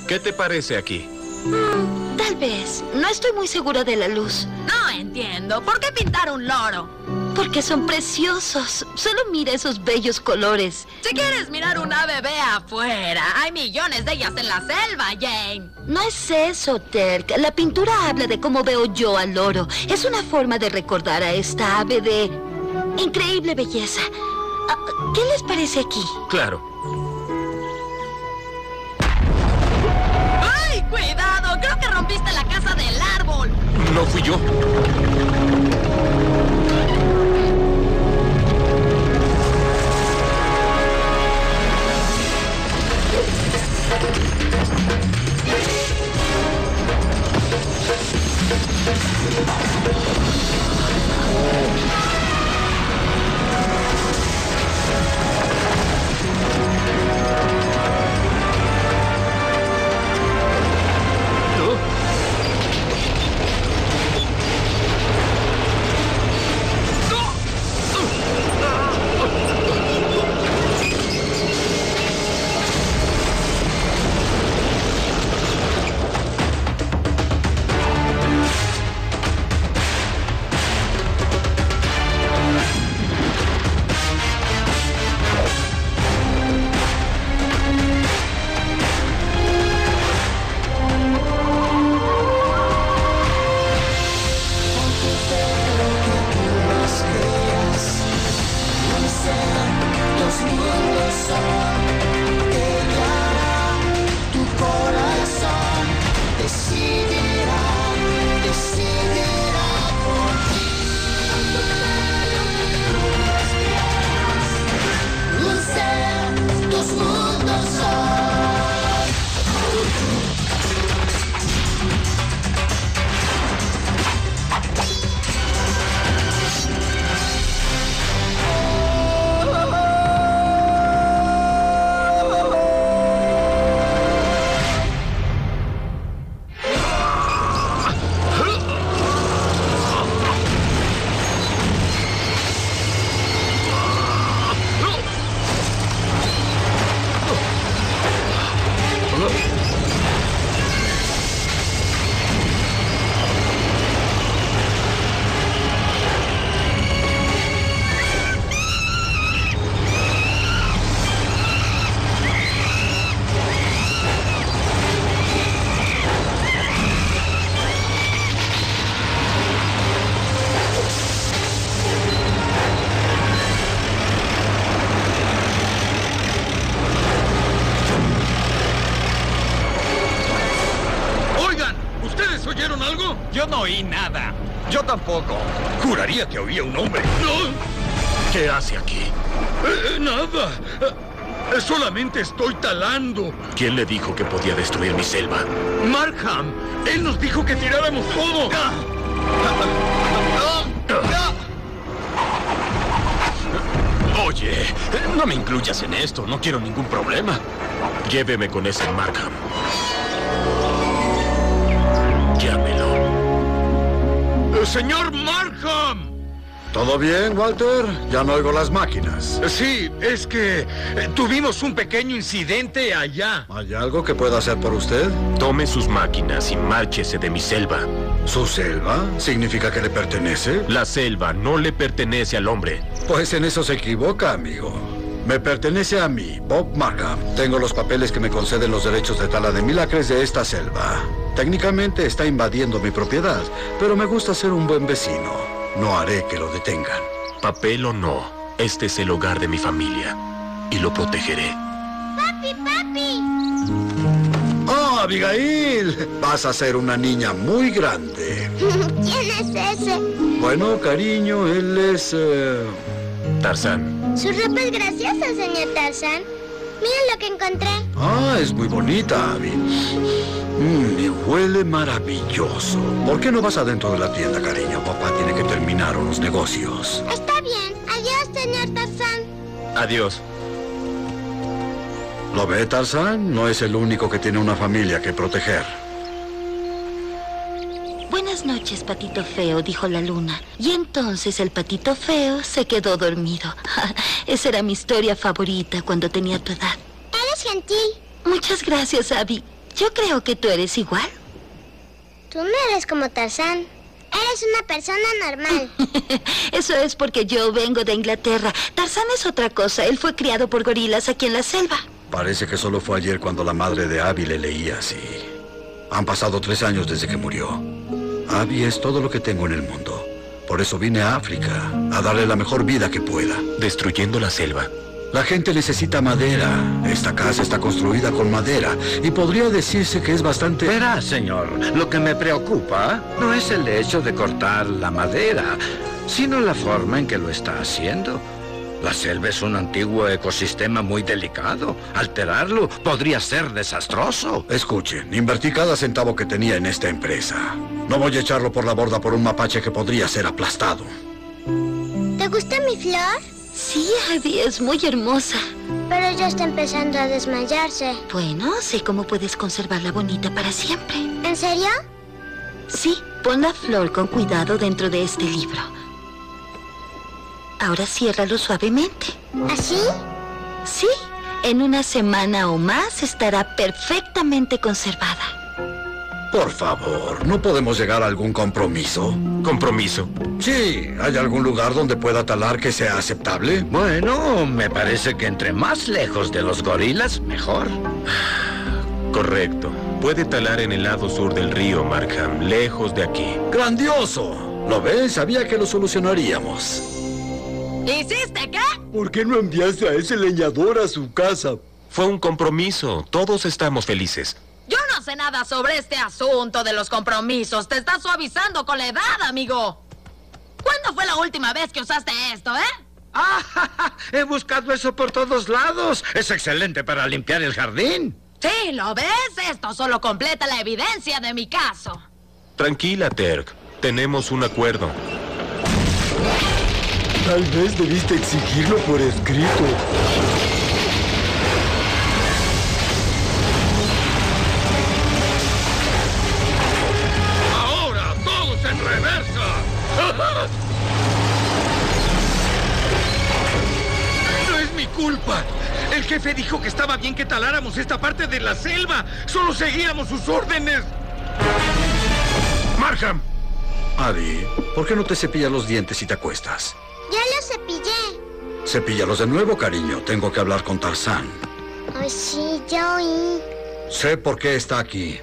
¿Qué te parece aquí? Tal vez. No estoy muy segura de la luz. No entiendo. ¿Por qué pintar un loro? Porque son preciosos. Solo mira esos bellos colores. Si quieres mirar un ave, ve afuera. Hay millones de ellas en la selva, Jane. No es eso, Terk. La pintura habla de cómo veo yo al loro. Es una forma de recordar a esta ave de increíble belleza. ¿Qué les parece aquí? Claro. ¡Ay, cuidado! Creo que rompiste la casa del árbol. No fui yo. ¿Oyeron algo? Yo no oí nada. Yo tampoco. Juraría que oía un hombre. ¡No! ¿Qué hace aquí? Nada. Solamente estoy talando. ¿Quién le dijo que podía destruir mi selva? Markham. Él nos dijo que tiráramos todo. Oye, no me incluyas en esto. No quiero ningún problema. Lléveme con ese Markham. Llámelo. ¡Señor Markham! ¿Todo bien, Walter? Ya no oigo las máquinas. Sí, es que tuvimos un pequeño incidente allá. ¿Hay algo que pueda hacer por usted? Tome sus máquinas y márchese de mi selva. ¿Su selva? ¿Significa que le pertenece? La selva no le pertenece al hombre. Pues en eso se equivoca, amigo. Me pertenece a mí, Bob Markham. Tengo los papeles que me conceden los derechos de tala de mil acres de esta selva. Técnicamente está invadiendo mi propiedad, pero me gusta ser un buen vecino. No haré que lo detengan. Papel o no, este es el hogar de mi familia. Y lo protegeré. ¡Papi, papi! ¡Oh, Abigail! Vas a ser una niña muy grande. ¿Quién es ese? Bueno, cariño, él es... Tarzán. Su ropa es graciosa, señor Tarzán. Miren lo que encontré. Ah, es muy bonita, Abby. Y huele maravilloso. ¿Por qué no vas adentro de la tienda, cariño? Papá tiene que terminar unos negocios. Está bien. Adiós, señor Tarzán. Adiós. ¿Lo ve, Tarzán? No es el único que tiene una familia que proteger. Buenas noches, patito feo, dijo la luna. Y entonces el patito feo se quedó dormido. Esa era mi historia favorita cuando tenía tu edad. Eres gentil. Muchas gracias, Abby. Yo creo que tú eres igual. Tú no eres como Tarzán. Eres una persona normal. Eso es porque yo vengo de Inglaterra. Tarzán es otra cosa. Él fue criado por gorilas aquí en la selva. Parece que solo fue ayer cuando la madre de Abby le leía así. Han pasado 3 años desde que murió. Abby es todo lo que tengo en el mundo. Por eso vine a África, a darle la mejor vida que pueda. Destruyendo la selva. La gente necesita madera. Esta casa está construida con madera y podría decirse que es bastante... Verá, señor, lo que me preocupa no es el hecho de cortar la madera, sino la forma en que lo está haciendo. La selva es un antiguo ecosistema muy delicado. Alterarlo podría ser desastroso. Escuchen, invertí cada centavo que tenía en esta empresa. No voy a echarlo por la borda por un mapache que podría ser aplastado. ¿Te gusta mi flor? Sí, Abby, es muy hermosa. Pero ya está empezando a desmayarse. Bueno, sé cómo puedes conservarla bonita para siempre. ¿En serio? Sí, pon la flor con cuidado dentro de este libro. Ahora ciérralo suavemente. ¿Así? Sí, en una semana o más estará perfectamente conservada. Por favor, ¿no podemos llegar a algún compromiso? Compromiso. Sí, ¿hay algún lugar donde pueda talar que sea aceptable? Bueno, me parece que entre más lejos de los gorilas, mejor. Correcto. Puede talar en el lado sur del río, Markham, lejos de aquí. ¡Grandioso! ¿Lo ves? Sabía que lo solucionaríamos. ¿Hiciste qué? ¿Por qué no enviaste a ese leñador a su casa? Fue un compromiso. Todos estamos felices. Yo no sé nada sobre este asunto de los compromisos. Te estás suavizando con la edad, amigo. ¿Cuándo fue la última vez que usaste esto, ¡Ah! He buscado eso por todos lados. Es excelente para limpiar el jardín. Sí, ¿lo ves? Esto solo completa la evidencia de mi caso. Tranquila, Terk. Tenemos un acuerdo. Tal vez debiste exigirlo por escrito. ¡Ahora, todos en reversa! ¡No es mi culpa! El jefe dijo que estaba bien que taláramos esta parte de la selva. Solo seguíamos sus órdenes. ¡Markham! Abby, ¿por qué no te cepillas los dientes y te acuestas? Ya los cepillé. Cepíllalos de nuevo, cariño. Tengo que hablar con Tarzán. Ay, sí, ya oí. Sé por qué está aquí.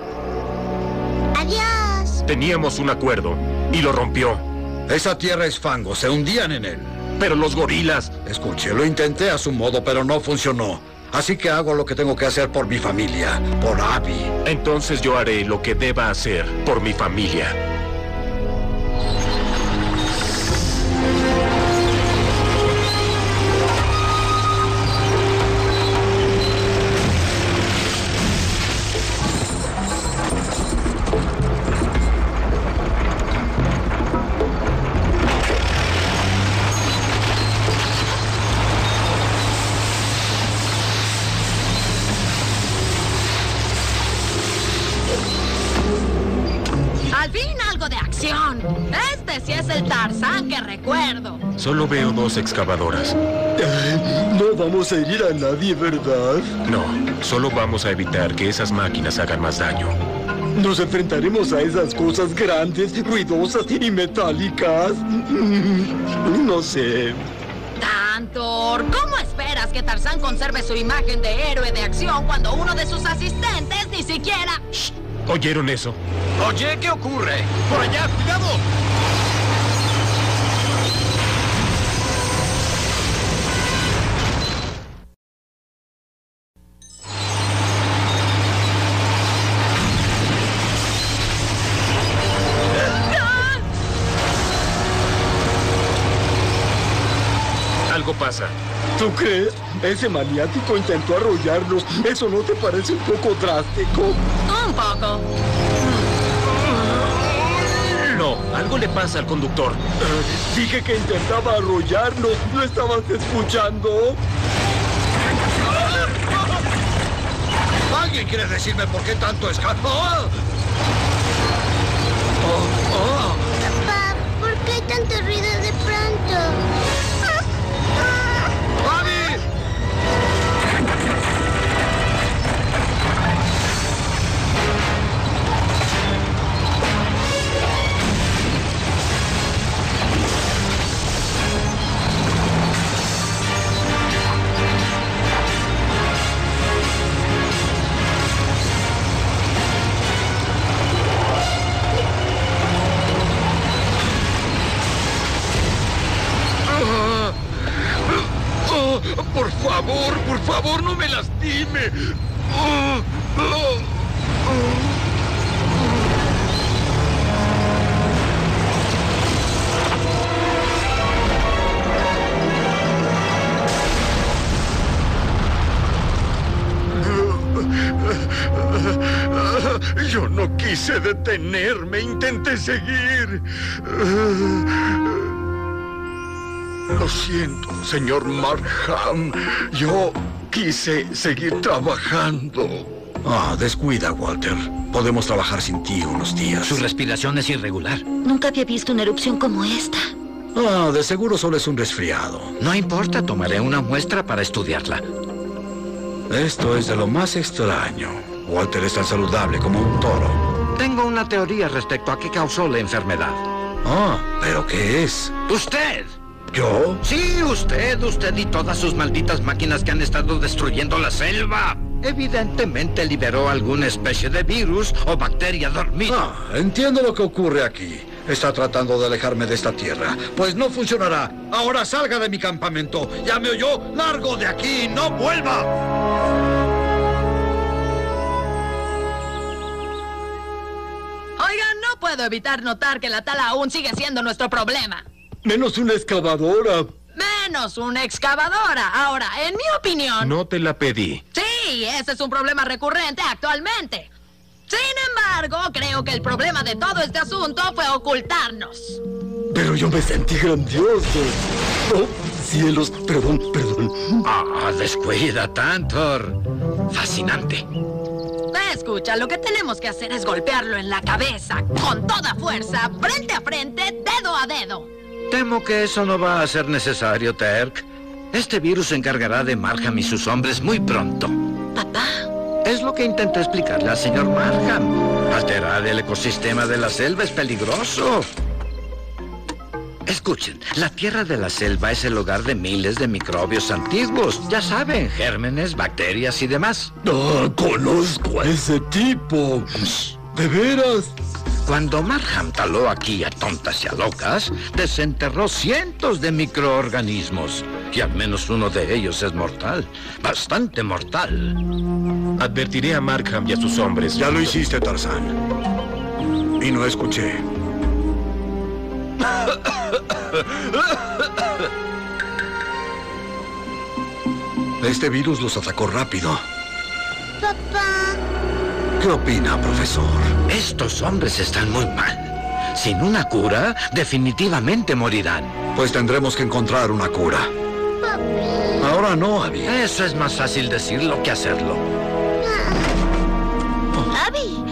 Adiós. Teníamos un acuerdo y lo rompió. Esa tierra es fango. Se hundían en él. Pero los gorilas... Escuche, lo intenté a su modo, pero no funcionó. Así que hago lo que tengo que hacer por mi familia, por Abby. Entonces yo haré lo que deba hacer por mi familia. Al fin algo de acción. Este sí es el Tarzán que recuerdo. Solo veo 2 excavadoras. No vamos a herir a nadie, ¿verdad? No, solo vamos a evitar que esas máquinas hagan más daño. Nos enfrentaremos a esas cosas grandes, ruidosas y metálicas. No sé. Tantor, ¿cómo esperas que Tarzán conserve su imagen de héroe de acción cuando uno de sus asistentes ni siquiera... Shh, ¿oyeron eso? Oye, ¿qué ocurre? ¡Por allá, cuidado! Algo pasa. ¿Tú crees? Ese maniático intentó arrollarnos. ¿Eso no te parece un poco drástico? Un poco. No, algo le pasa al conductor. Dije que intentaba arrollarnos. ¿No estabas escuchando? ¿Alguien quiere decirme por qué tanto escándalo? Papá, ¿por qué hay tanto ruido de pronto? favor, no me lastime. Yo no quise detenerme, intenté seguir. Lo siento, señor Markham. Yo quise seguir trabajando. Descuida, Walter. Podemos trabajar sin ti unos días. Su respiración es irregular. Nunca había visto una erupción como esta. De seguro solo es un resfriado. No importa, tomaré una muestra para estudiarla. Esto es de lo más extraño. Walter es tan saludable como un toro. Tengo una teoría respecto a qué causó la enfermedad. ¿Pero qué es? ¡Usted! ¿Yo? Sí, usted y todas sus malditas máquinas que han estado destruyendo la selva. Evidentemente liberó alguna especie de virus o bacteria dormida. Entiendo lo que ocurre aquí. Está tratando de alejarme de esta tierra. Pues no funcionará. Ahora salga de mi campamento. ¿Ya me oyó? ¡Largo de aquí! ¡No vuelva! Oigan, no puedo evitar notar que la tala aún sigue siendo nuestro problema. Menos una excavadora. Menos una excavadora. Ahora, en mi opinión... No te la pedí. Sí, ese es un problema recurrente actualmente. Sin embargo, creo que el problema de todo este asunto fue ocultarnos. Pero yo me sentí grandioso. Oh, cielos, perdón. Descuida, Tantor. Fascinante. Escucha, lo que tenemos que hacer es golpearlo en la cabeza, con toda fuerza, frente a frente, dedo a dedo. Temo que eso no va a ser necesario, Terk. Este virus se encargará de Markham y sus hombres muy pronto. Papá. Es lo que intenté explicarle al señor Markham. Alterar el ecosistema de la selva es peligroso. Escuchen, la tierra de la selva es el hogar de miles de microbios antiguos. Ya saben, gérmenes, bacterias y demás. Conozco a ese tipo. ¿De veras? Cuando Markham taló aquí a tontas y a locas, desenterró cientos de microorganismos. Y al menos uno de ellos es mortal. Bastante mortal. Advertiré a Markham y a sus hombres. Ya lo hiciste, Tarzán. Y no escuché. Este virus los atacó rápido. Papá. ¿Qué opina, profesor? Estos hombres están muy mal. Sin una cura, definitivamente morirán. Pues tendremos que encontrar una cura. Papi. Ahora no, Abby. Eso es más fácil decirlo que hacerlo. Abby.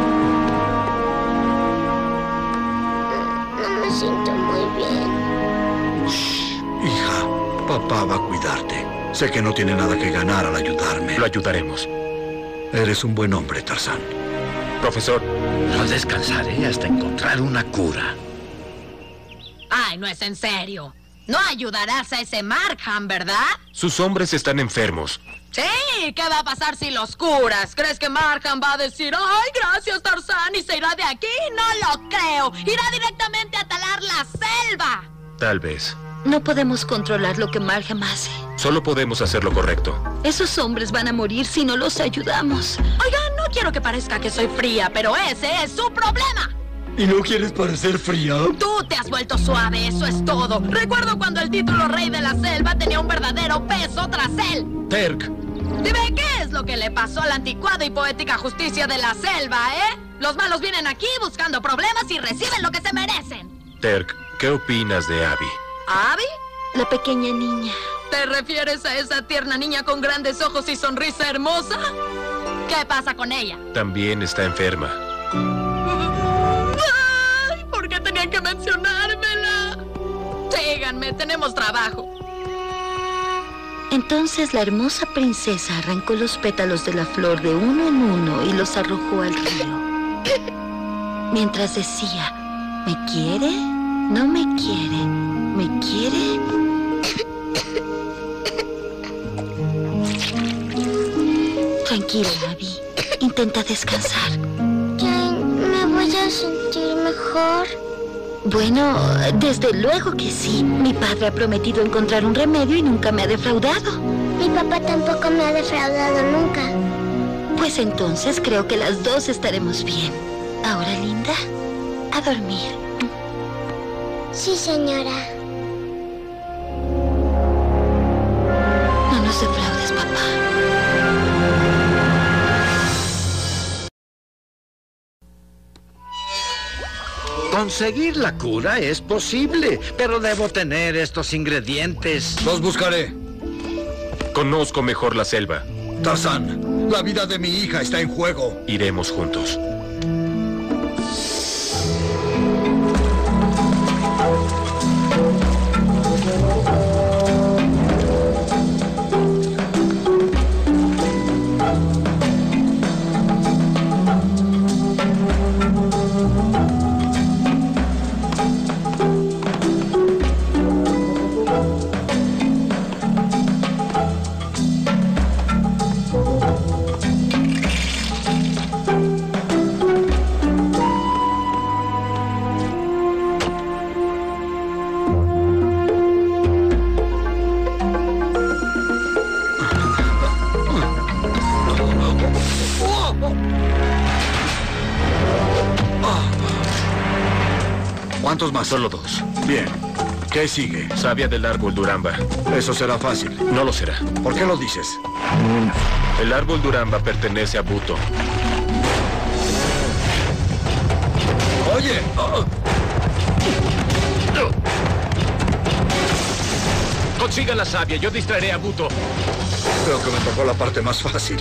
No me siento muy bien. Shh, hija, papá va a cuidarte. Sé que no tiene nada que ganar al ayudarme. Lo ayudaremos. Eres un buen hombre, Tarzán. Profesor. No descansaré hasta encontrar una cura. Ay, no es en serio. No ayudarás a ese Markham, ¿verdad? Sus hombres están enfermos. Sí, ¿qué va a pasar si los curas? ¿Crees que Markham va a decir, ay, gracias, Tarzán, y se irá de aquí? No lo creo. Irá directamente a talar la selva. Tal vez. No podemos controlar lo que Markham hace. Solo podemos hacer lo correcto. Esos hombres van a morir si no los ayudamos. Oigan, no quiero que parezca que soy fría, pero ese es su problema. ¿Y no quieres parecer fría? Tú te has vuelto suave, eso es todo. Recuerdo cuando el título Rey de la Selva tenía un verdadero peso tras él. Terk. Dime, ¿qué es lo que le pasó a la anticuada y poética justicia de la selva, Los malos vienen aquí buscando problemas y reciben lo que se merecen. Terk, ¿qué opinas de Abby? ¿Abby? La pequeña niña. ¿Te refieres a esa tierna niña con grandes ojos y sonrisa hermosa? ¿Qué pasa con ella? También está enferma. Ay, ¿por qué tenían que mencionármela? Síganme, tenemos trabajo. Entonces la hermosa princesa arrancó los pétalos de la flor de uno en uno y los arrojó al río. Mientras decía, ¿me quiere? ¿No me quiere? ¿Me quiere? Tranquila, Abby. Intenta descansar. Jane, ¿me voy a sentir mejor? Bueno, desde luego que sí. Mi padre ha prometido encontrar un remedio y nunca me ha defraudado. Mi papá tampoco me ha defraudado nunca. Pues entonces creo que las dos estaremos bien. Ahora, linda, a dormir. Sí, señora. No nos defraudes, papá. Conseguir la cura es posible, pero debo tener estos ingredientes. Los buscaré. Conozco mejor la selva. Tarzán, la vida de mi hija está en juego. Iremos juntos. ¿Cuántos más? Solo 2. Bien. ¿Qué sigue? Savia del árbol Duramba. Eso será fácil. No lo será. ¿Por qué lo dices? El árbol Duramba pertenece a Buto. ¡Oye! Consiga la savia, yo distraeré a Buto. Creo que me tocó la parte más fácil.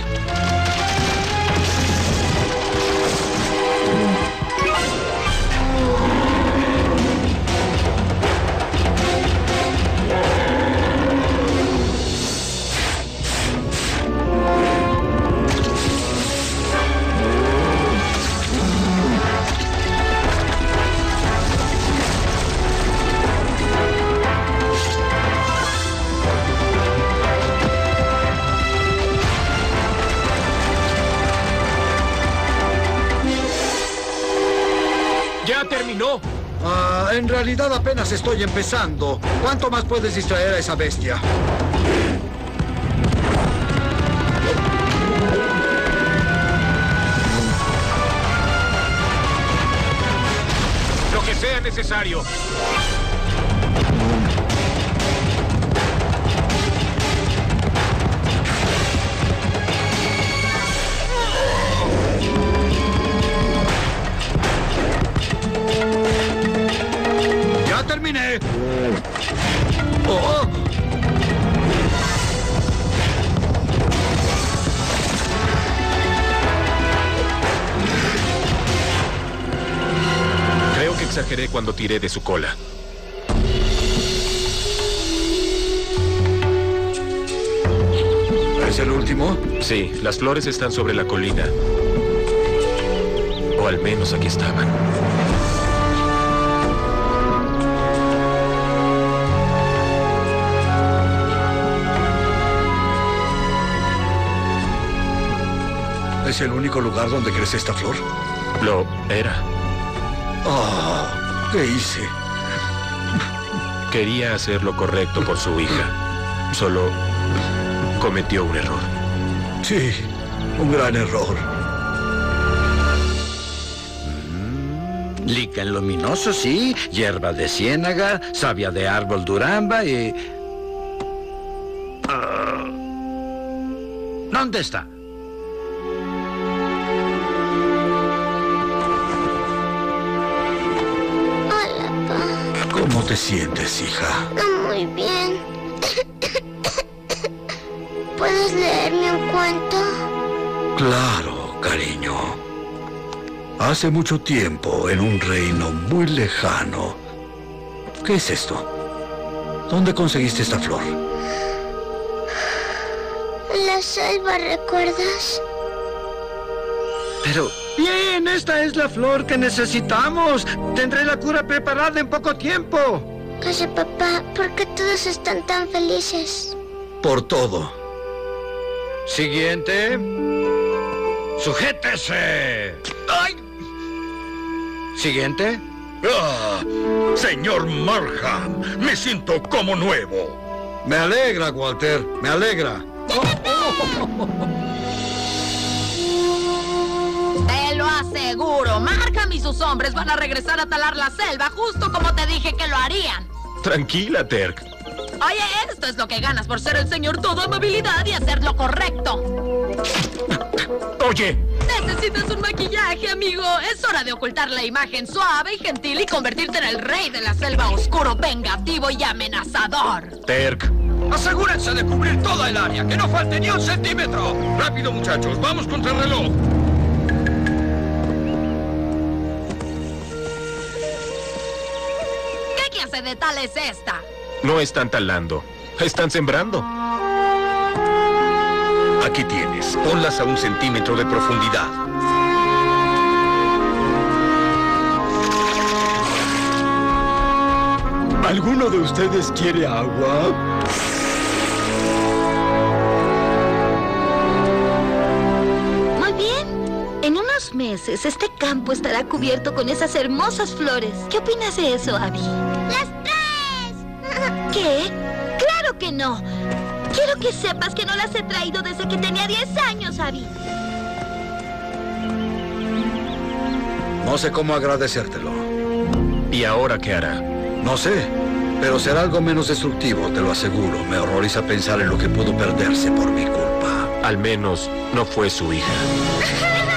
¡Ya terminó! En realidad apenas estoy empezando. ¿Cuánto más puedes distraer a esa bestia? Lo que sea necesario. ¡Ya terminé! ¡Oh! Creo que exageré cuando tiré de su cola. ¿Es el último? Sí, las flores están sobre la colina. O al menos aquí estaban. ¿Es el único lugar donde crece esta flor? Lo era. Oh, ¿qué hice? Quería hacer lo correcto por su hija. Solo cometió un error. Sí, un gran error. Líquen luminoso, sí. Hierba de ciénaga, savia de árbol Duramba y... ¿Dónde está? Hola, Pa. ¿Cómo te sientes, hija? No muy bien. ¿Puedes leerme un cuento? Claro, cariño. Hace mucho tiempo, en un reino muy lejano. ¿Qué es esto? ¿Dónde conseguiste esta flor? La selva, ¿recuerdas? Pero... Bien, esta es la flor que necesitamos. Tendré la cura preparada en poco tiempo. Oye, papá, ¿por qué todos están tan felices? Por todo. Siguiente. ¡Sujétese! ¡Ay! Siguiente. ¡Ah! Señor Markham, me siento como nuevo. Me alegra, Walter, me alegra. Te lo aseguro, Markham y sus hombres van a regresar a talar la selva justo como te dije que lo harían. Tranquila, Terk. Oye, esto es lo que ganas por ser el señor todo amabilidad y hacer lo correcto. Oye. Necesitas un maquillaje, amigo. Es hora de ocultar la imagen suave y gentil y convertirte en el rey de la selva oscuro, vengativo y amenazador. Terk. Asegúrense de cubrir toda el área, que no falte ni un centímetro. Rápido, muchachos, vamos contra el reloj. ¿Qué clase de tal es esta? No están talando. Están sembrando. Aquí tienes. Ponlas a 1 centímetro de profundidad. ¿Alguno de ustedes quiere agua? Muy bien. En unos meses, este campo estará cubierto con esas hermosas flores. ¿Qué opinas de eso, Abby? ¡Las traes! ¿Qué? ¡Claro que no! Quiero que sepas que no las he traído desde que tenía 10 años, Abby. No sé cómo agradecértelo. ¿Y ahora qué hará? No sé, pero será algo menos destructivo, te lo aseguro. Me horroriza pensar en lo que pudo perderse por mi culpa. Al menos no fue su hija.